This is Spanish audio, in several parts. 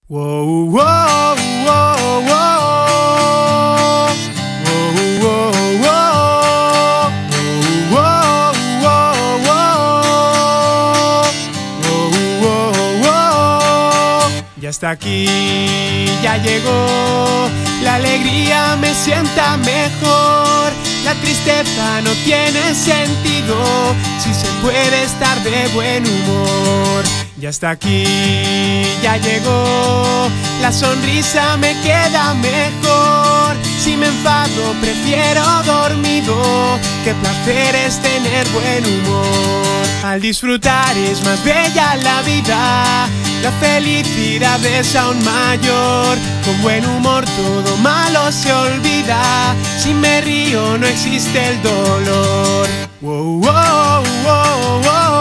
Wow, wow, wow, wow. Wow, wow, wow. Wow, wow, wow. Wow, wow, wow. Ya está aquí, ya llegó. La alegría me sienta mejor. La tristeza no tiene sentido si se puede estar de buen humor. Ya está aquí, ya llegó. La sonrisa me queda mejor. Si me enfado prefiero dormido. Qué placer es tener buen humor. Al disfrutar es más bella la vida. La felicidad es aún mayor. Con buen humor todo malo se olvida. Si me río no existe el dolor. Wow, wow, wow, wow.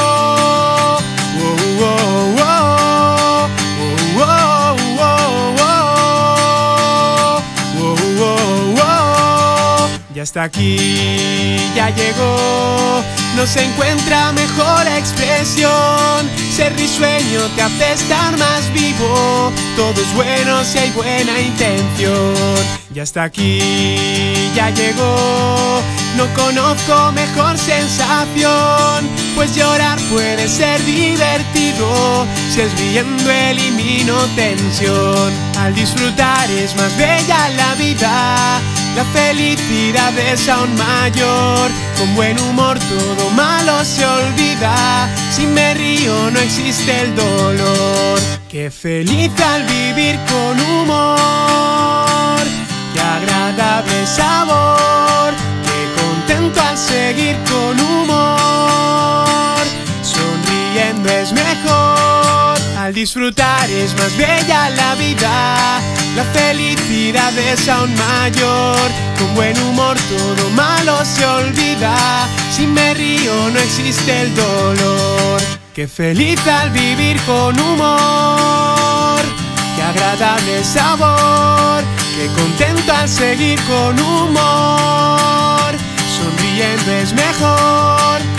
Ya está aquí, ya llegó. No se encuentra mejor expresión. Ser risueño te hace estar más vivo. Todo es bueno si hay buena intención. Ya está aquí, ya llegó. No conozco mejor sensación, pues llorar puede ser divertido. Si es riendo elimino tensión. Al disfrutar es más bella la vida. La felicidad es aún mayor. Con buen humor todo malo se olvida. Si me río no existe el dolor. Qué feliz al vivir con humor. Qué agradable sabor. Qué contento al seguir con humor. Sonriendo es mejor. Al disfrutar es más bella la vida. La felicidad es aún mayor. Con buen humor todo malo se olvida. Si me río no existe el dolor. Qué feliz al vivir con humor. Qué agradable sabor. Qué contento al seguir con humor. Sonriendo es mejor.